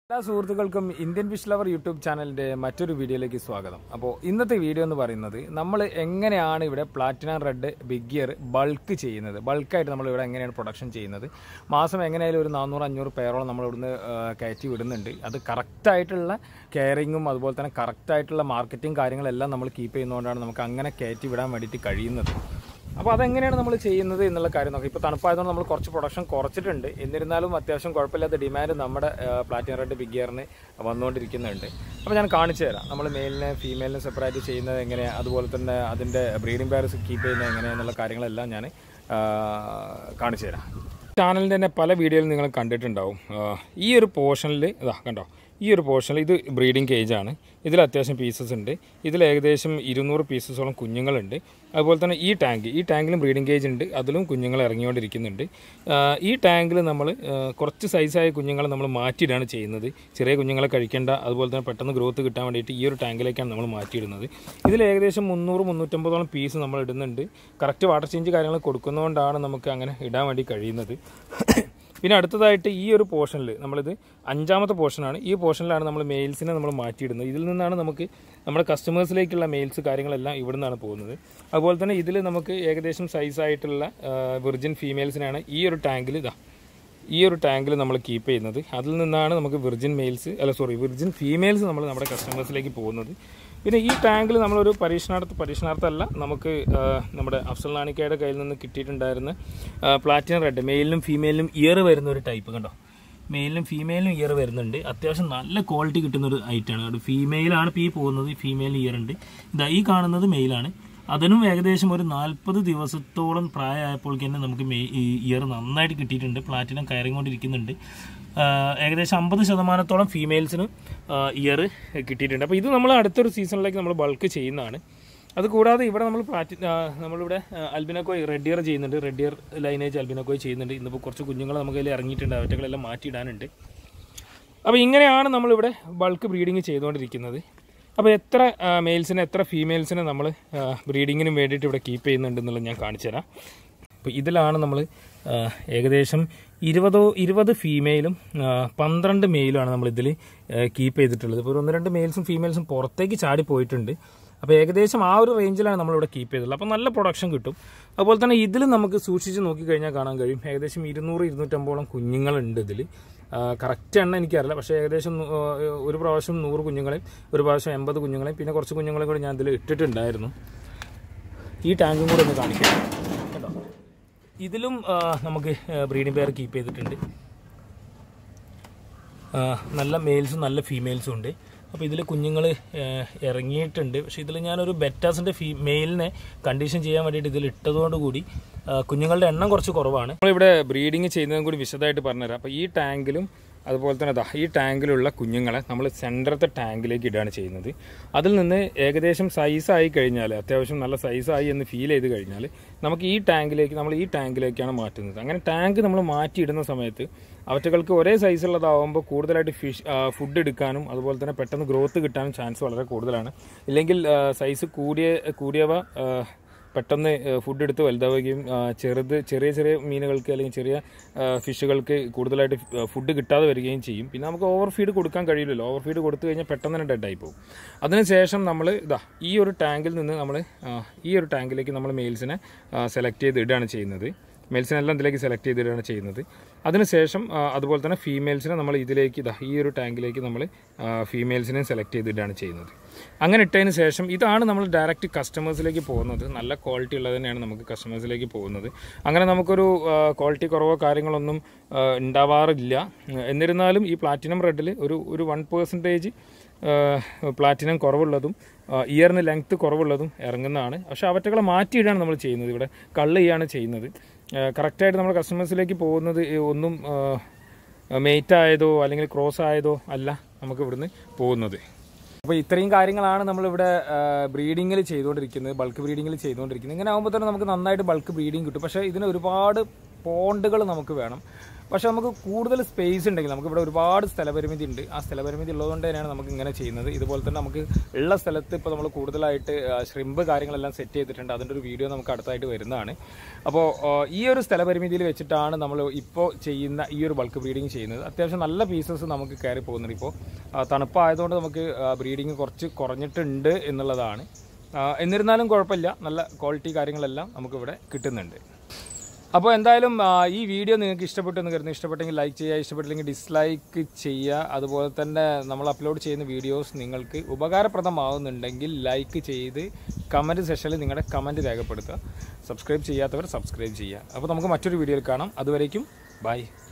എല്ലാ സുഹൃത്തുക്കൾക്കും Indian fish lover YouTube ചാനലിൻ്റെ മറ്റൊരു വീഡിയോയിലേക്ക് സ്വാഗതം. അപ്പോൾ ഇന്നത്തെ വീഡിയോ എന്ന് പറയുന്നത് നമ്മൾ എങ്ങനെയാണ് ഇവിടെ platinum red big ear bulk ചെയ്യുന്നത്, ബൾക്കായിട്ട് നമ്മൾ ഇവിടെ എങ്ങനെയാണ് പ്രൊഡക്ഷൻ ചെയ്യുന്നത്. മാസം എങ്ങനെയായാലും ഒരു 400-500 പേരോളം നമ്മൾ ഇവിടുന്ന് കയറ്റി വിടുന്നുണ്ട്. അത് കറക്റ്റായിട്ടുള്ള കെയറിങ്ങും അതുപോലെ തന്നെ കറക്റ്റായിട്ടുള്ള മാർക്കറ്റിംഗ് കാര്യങ്ങളെല്ലാം നമ്മൾ കീപ്പ് ചെയ്യുന്നതുകൊണ്ടാണ് നമുക്ക് അങ്ങനെ കയറ്റി വിടാൻ വേണ്ടിയിട്ട് കഴിയുന്നത്. അപ്പോൾ അതെങ്ങനെയാണ് നമ്മൾ ചെയ്യുന്നത് എന്നുള്ള കാര്യം നോക്കാം. ഇപ്പോൾ തണുപ്പായതുകൊണ്ട് നമ്മൾ കുറച്ച് പ്രൊഡക്ഷൻ കുറച്ചിട്ടുണ്ട്. എന്നിരുന്നാലും അത്യാവശ്യം കുഴപ്പമില്ലാത്ത ഡിമാൻഡ് നമ്മുടെ പ്ലാറ്റിനം റെഡ് ബിഗ് ഇയറിന് വന്നുകൊണ്ടിരിക്കുന്നുണ്ട്. അപ്പോൾ ഞാൻ കാണിച്ചു തരാം നമ്മൾ മെയിലിനെ ഫീമെയിലിനെ സെപ്പറേറ്റ് ചെയ്യുന്നത് എങ്ങനെയാണ്, അതുപോലെ തന്നെ അതിൻ്റെ ബ്രീഡിംഗ് പെയർസ് കീപ്പ് ചെയ്യുന്നത് എങ്ങനെയാണെന്നുള്ള കാര്യങ്ങളെല്ലാം ഞാൻ കാണിച്ചു തരാം. ചാനലിൻ്റെ തന്നെ പല വീഡിയോയിൽ നിങ്ങൾ കണ്ടിട്ടുണ്ടാവും. ഈ ഒരു പോർഷനിൽ ഇതാ കണ്ടോ, ഈ ഒരു പോർഷനിൽ ഇത് ബ്രീഡിംഗ് കേജാണ്. ഇതിൽ അത്യാവശ്യം പീസസ് ഉണ്ട്. ഇതിൽ ഏകദേശം 200 പീസസോളം കുഞ്ഞുങ്ങളുണ്ട്. അതുപോലെ തന്നെ ഈ ടാങ്കിലും ബ്രീഡിംഗ് കേജ് ഉണ്ട്, അതിലും കുഞ്ഞുങ്ങൾ ഇറങ്ങിക്കൊണ്ടിരിക്കുന്നുണ്ട്. ഈ ടാങ്കിൽ നമ്മൾ കുറച്ച് സൈസായ കുഞ്ഞുങ്ങളെ നമ്മൾ മാറ്റിയിടാണ് ചെയ്യുന്നത്. ചെറിയ കുഞ്ഞുങ്ങളെ കഴിക്കേണ്ട, അതുപോലെ തന്നെ പെട്ടെന്ന് ഗ്രോത്ത് കിട്ടാൻ വേണ്ടിയിട്ട് ഈ ഒരു ടാങ്കിലേക്കാണ് നമ്മൾ മാറ്റിയിടുന്നത്. ഇതിൽ ഏകദേശം 300-350ഓളം പീസ് നമ്മൾ ഇടുന്നുണ്ട്. കറക്റ്റ് വാട്ടർ ചേഞ്ച് കാര്യങ്ങൾ കൊടുക്കുന്നതുകൊണ്ടാണ് നമുക്ക് അങ്ങനെ ഇടാൻ വേണ്ടി കഴിയുന്നത്. പിന്നെ അടുത്തതായിട്ട് ഈ ഒരു പോർഷനിൽ നമ്മളിത് 5ാമത്തെ പോർഷനാണ്. ഈ പോർഷനിലാണ് നമ്മൾ മെയിൽസിനെ നമ്മൾ മാറ്റിയിടുന്നത്. ഇതിൽ നിന്നാണ് നമുക്ക് നമ്മുടെ കസ്റ്റമേഴ്സിലേക്കുള്ള മെയിൽസ് കാര്യങ്ങളെല്ലാം ഇവിടെ നിന്നാണ് പോകുന്നത്. അതുപോലെ തന്നെ ഇതിൽ നമുക്ക് ഏകദേശം സൈസായിട്ടുള്ള വിർജിൻ ഫീമെയിൽസിനാണ് ഈ ഒരു ടാങ്കിൽ നമ്മൾ കീപ്പ് ചെയ്യുന്നത്. അതിൽ നിന്നാണ് നമുക്ക് വിർജിൻ ഫീമെയിൽസ് നമ്മൾ നമ്മുടെ കസ്റ്റമേഴ്സിലേക്ക് പോകുന്നത്. പിന്നെ ഈ ടാങ്കിൽ നമ്മളൊരു പരീക്ഷണാർത്ഥമല്ല, നമുക്ക് നമ്മുടെ അഫ്സൽ നാണിക്കയുടെ കയ്യിൽ നിന്ന് കിട്ടിയിട്ടുണ്ടായിരുന്ന പ്ലാറ്റിനം റെഡ് മെയിലിനും ഫീമെയിലിനും ഇയർ വരുന്ന ഒരു ടൈപ്പ് കണ്ടോ, മെയിലിനും ഫീമെയിലിനും ഇയർ വരുന്നുണ്ട്. അത്യാവശ്യം നല്ല ക്വാളിറ്റി കിട്ടുന്നൊരു ഐറ്റമാണ്. അത് ഫീമെയിലാണ് ഇപ്പോൾ ഈ പോകുന്നത്, ഫീമെയിലിന് ഇയർ ഉണ്ട്. ഇതാ ഈ കാണുന്നത് മെയിലാണ്. അതിനും ഏകദേശം ഒരു 40 ദിവസത്തോളം പ്രായമായപ്പോൾ തന്നെ നമുക്ക് ഇയർ നന്നായിട്ട് കിട്ടിയിട്ടുണ്ട്. പ്ലാറ്റിനം കയറിക്കൊണ്ടിരിക്കുന്നുണ്ട്. ഏകദേശം 50% ഫീമെയിൽസിന് ഇയർ കിട്ടിയിട്ടുണ്ട്. അപ്പോൾ ഇത് നമ്മൾ അടുത്തൊരു സീസണിലേക്ക് നമ്മൾ ബൾക്ക് ചെയ്യുന്നതാണ്. അതുകൂടാതെ ഇവിടെ നമ്മളിവിടെ അൽബിനോക്കോയ് റെഡ് ഇയർ ചെയ്യുന്നുണ്ട്. റെഡ് ഇയർ ലൈനേജ് അൽബിനോക്കോയ് ചെയ്യുന്നുണ്ട്. ഇന്നിപ്പോൾ കുറച്ച് കുഞ്ഞുങ്ങൾ നമുക്ക് അതിൽ ഇറങ്ങിയിട്ടുണ്ട്. അവറ്റകളെല്ലാം മാറ്റിയിടാനുണ്ട്. അപ്പോൾ ഇങ്ങനെയാണ് നമ്മളിവിടെ ബൾക്ക് ബ്രീഡിങ് ചെയ്തുകൊണ്ടിരിക്കുന്നത്. അപ്പോൾ എത്ര മെയിൽസിനെ എത്ര ഫീമെയിൽസിനെ നമ്മൾ ബ്രീഡിങ്ങിനും വേണ്ടിയിട്ട് ഇവിടെ കീപ്പ് ചെയ്യുന്നുണ്ടെന്നുള്ളത് ഞാൻ കാണിച്ചു തരാം. അപ്പോൾ ഇതിലാണ് നമ്മൾ ഏകദേശം 20 ഫീമെയിലും 12 മെയിലുമാണ് നമ്മളിതിൽ കീപ്പ് ചെയ്തിട്ടുള്ളത്. ഇപ്പോൾ 1-2 മെയിൽസും ഫീമെയിൽസും പുറത്തേക്ക് ചാടി പോയിട്ടുണ്ട്. അപ്പോൾ ഏകദേശം ആ ഒരു റേഞ്ചിലാണ് നമ്മളിവിടെ കീപ്പ് ചെയ്തിട്ടുള്ളത്. അപ്പോൾ നല്ല പ്രൊഡക്ഷൻ കിട്ടും. അതുപോലെ തന്നെ ഇതിൽ നമുക്ക് സൂക്ഷിച്ച് നോക്കിക്കഴിഞ്ഞാൽ കാണാൻ കഴിയും ഏകദേശം 200-250ഓളം കുഞ്ഞുങ്ങളുണ്ട് ഇതിൽ. കറക്റ്റ് എണ്ണം എനിക്കറിയില്ല, പക്ഷേ ഏകദേശം ഒരു പ്രാവശ്യം 100 കുഞ്ഞുങ്ങളെയും ഒരു പ്രാവശ്യം 80 കുഞ്ഞുങ്ങളെയും പിന്നെ കുറച്ച് കുഞ്ഞുങ്ങളെയും കൂടി ഞാൻ ഇതിൽ ഇട്ടിട്ടുണ്ടായിരുന്നു. ഈ ടാങ്കും കൂടെ ഒന്ന് കാണിക്കാം കേട്ടോ. ഇതിലും നമുക്ക് ബ്രീഡിംഗ് പെയർ കീപ്പ് ചെയ്തിട്ടുണ്ട്. നല്ല മെയിൽസും നല്ല ഫീമെയിൽസും ഉണ്ട്. അപ്പോൾ ഇതിൽ കുഞ്ഞുങ്ങൾ ഇറങ്ങിയിട്ടുണ്ട്. പക്ഷേ ഇതിൽ ഞാനൊരു ബെറ്റാസിൻ്റെ മെയിലിനെ കണ്ടീഷൻ ചെയ്യാൻ വേണ്ടിയിട്ട് ഇതിൽ ഇട്ടതോടുകൂടി കുഞ്ഞുങ്ങളുടെ എണ്ണം കുറച്ച് കുറവാണ്. നമ്മളിവിടെ ബ്രീഡിങ് ചെയ്യുന്നതും കൂടി വിശദമായിട്ട് പറഞ്ഞുതരാം. അപ്പോൾ ഈ ടാങ്കിലും അതുപോലെ തന്നെ ഈ ടാങ്കിലുള്ള കുഞ്ഞുങ്ങളെ നമ്മൾ സെൻറ്ററത്തെ ടാങ്കിലേക്ക് ഇടുകയാണ് ചെയ്യുന്നത്. അതിൽ നിന്ന് ഏകദേശം സൈസായി കഴിഞ്ഞാൽ, അത്യാവശ്യം നല്ല സൈസായി എന്ന് ഫീൽ ചെയ്ത് കഴിഞ്ഞാൽ നമുക്ക് ഈ ടാങ്കിലേക്കാണ് മാറ്റുന്നത്. അങ്ങനെ ടാങ്ക് നമ്മൾ മാറ്റിയിടുന്ന സമയത്ത് അവറ്റകൾക്ക് ഒരേ സൈസുള്ളതാവുമ്പോൾ കൂടുതലായിട്ട് ഫുഡ് എടുക്കാനും അതുപോലെ തന്നെ പെട്ടെന്ന് ഗ്രോത്ത് കിട്ടാനും ചാൻസ് വളരെ കൂടുതലാണ്. ഇല്ലെങ്കിൽ സൈസ് കൂടിയവ പെട്ടെന്ന് ഫുഡ് എടുത്ത് വലുതാവുകയും ചെറിയ മീനുകൾക്ക് അല്ലെങ്കിൽ ചെറിയ ഫിഷുകൾക്ക് കൂടുതലായിട്ട് ഫുഡ് കിട്ടാതെ വരികയും ചെയ്യും. പിന്നെ നമുക്ക് ഓവർ ഫീഡ് കൊടുക്കാൻ കഴിയില്ലല്ലോ. ഓവർ ഫീഡ് കൊടുത്തു കഴിഞ്ഞാൽ പെട്ടെന്ന് തന്നെ ഡെഡായി പോകും. അതിനുശേഷം നമ്മൾ ഈ ഒരു ടാങ്കിൽ നിന്ന് ഈ ഒരു ടാങ്കിലേക്ക് നമ്മൾ മെയിൽസിനെ സെലക്ട് ചെയ്ത് ഇടുകയാണ് ചെയ്യുന്നത്. മെയിൽസിനെല്ലാം ഇതിലേക്ക് സെലക്ട് ചെയ്തിടുകയാണ് ചെയ്യുന്നത്. അതിനുശേഷം അതുപോലെ തന്നെ ഫീമെയിൽസിനെ നമ്മൾ ഇതിലേക്ക് ഈ ഒരു ടാങ്കിലേക്ക് നമ്മൾ ഫീമെയിൽസിനെ സെലക്ട് ചെയ്തിടുകയാണ് ചെയ്യുന്നത്. അങ്ങനെ ഇട്ടതിന് ശേഷം ഇതാണ് നമ്മൾ ഡയറക്റ്റ് കസ്റ്റമേഴ്സിലേക്ക് പോകുന്നത്. നല്ല ക്വാളിറ്റി ഉള്ളത് തന്നെയാണ് നമുക്ക് കസ്റ്റമേഴ്സിലേക്ക് പോകുന്നത്. അങ്ങനെ നമുക്കൊരു ക്വാളിറ്റി കുറവോ കാര്യങ്ങളൊന്നും ഉണ്ടാവാറില്ല. എന്നിരുന്നാലും ഈ പ്ലാറ്റിനം റെഡിൽ ഒരു 1% പ്ലാറ്റിനം കുറവുള്ളതും ഇയറിന് ലെങ്ത്ത് കുറവുള്ളതും ഇറങ്ങുന്നതാണ്. പക്ഷേ അവറ്റകളെ മാറ്റിയിടാണ് നമ്മൾ ചെയ്യുന്നത്. ഇവിടെ കള്ള് ചെയ്യാണ് ചെയ്യുന്നത്. കറക്റ്റായിട്ട് നമ്മൾ കസ്റ്റമേഴ്സിലേക്ക് പോകുന്നത് ഒന്നും മെയ്റ്റ് ആയതോ അല്ലെങ്കിൽ ക്രോസ് ആയതോ അല്ല നമുക്ക് ഇവിടുന്ന് പോകുന്നത്. അപ്പോൾ ഇത്രയും കാര്യങ്ങളാണ് നമ്മളിവിടെ ബ്രീഡിങ്ങിൽ ചെയ്തുകൊണ്ടിരിക്കുന്നത്, ബൾക്ക് ബ്രീഡിങ്ങിൽ ചെയ്തുകൊണ്ടിരിക്കുന്നത്. ഇങ്ങനെ ആകുമ്പോൾ തന്നെ നമുക്ക് നന്നായിട്ട് ബൾക്ക് ബ്രീഡിങ് കിട്ടും. പക്ഷേ ഇതിന് ഒരുപാട് പോണ്ടുകൾ നമുക്ക് വേണം. പക്ഷേ നമുക്ക് കൂടുതൽ സ്പേസ് ഉണ്ടെങ്കിൽ നമുക്കിവിടെ ഒരുപാട് സ്ഥലപരിമിതി ഉണ്ട്. ആ സ്ഥലപരിമിതി ഉള്ളതുകൊണ്ട് തന്നെയാണ് നമുക്ക് ഇങ്ങനെ ചെയ്യുന്നത്. ഇതുപോലെ തന്നെ നമുക്ക് ഉള്ള സ്ഥലത്ത് ഇപ്പോൾ നമ്മൾ കൂടുതലായിട്ട് ഷ്രിമ്പ് കാര്യങ്ങളെല്ലാം സെറ്റ് ചെയ്തിട്ടുണ്ട്. അതിൻ്റെ ഒരു വീഡിയോ നമുക്ക് അടുത്തായിട്ട് വരുന്നതാണ്. അപ്പോൾ ഈ ഒരു സ്ഥലപരിമിതിയിൽ വെച്ചിട്ടാണ് നമ്മൾ ഇപ്പോൾ ചെയ്യുന്ന ഈ ഒരു ബൾക്ക് ബ്രീഡിങ് ചെയ്യുന്നത്. അത്യാവശ്യം നല്ല പീസസ് നമുക്ക് കയറി പോകുന്നുണ്ട്. ഇപ്പോൾ തണുപ്പായതുകൊണ്ട് നമുക്ക് ബ്രീഡിങ് കുറച്ച് കുറഞ്ഞിട്ടുണ്ട് എന്നുള്ളതാണ്. എന്നിരുന്നാലും കുഴപ്പമില്ല, നല്ല ക്വാളിറ്റി കാര്യങ്ങളെല്ലാം നമുക്കിവിടെ കിട്ടുന്നുണ്ട്. അപ്പോൾ എന്തായാലും ഈ വീഡിയോ നിങ്ങൾക്ക് ഇഷ്ടപ്പെട്ടെന്ന് കരുതുന്നു. ഇഷ്ടപ്പെട്ടെങ്കിൽ ലൈക്ക് ചെയ്യുക, ഇഷ്ടപ്പെട്ടില്ലെങ്കിൽ ഡിസ്ലൈക്ക് ചെയ്യുക. അതുപോലെ തന്നെ നമ്മൾ അപ്ലോഡ് ചെയ്യുന്ന വീഡിയോസ് നിങ്ങൾക്ക് ഉപകാരപ്രദമാകുന്നുണ്ടെങ്കിൽ ലൈക്ക് ചെയ്ത് കമൻറ്റ് സെക്ഷനിൽ നിങ്ങളുടെ കമൻറ്റ് രേഖപ്പെടുത്തുക. സബ്സ്ക്രൈബ് ചെയ്യാത്തവർ സബ്സ്ക്രൈബ് ചെയ്യുക. അപ്പോൾ നമുക്ക് മറ്റൊരു വീഡിയോയിൽ കാണാം. അതുവരേക്കും ബൈ.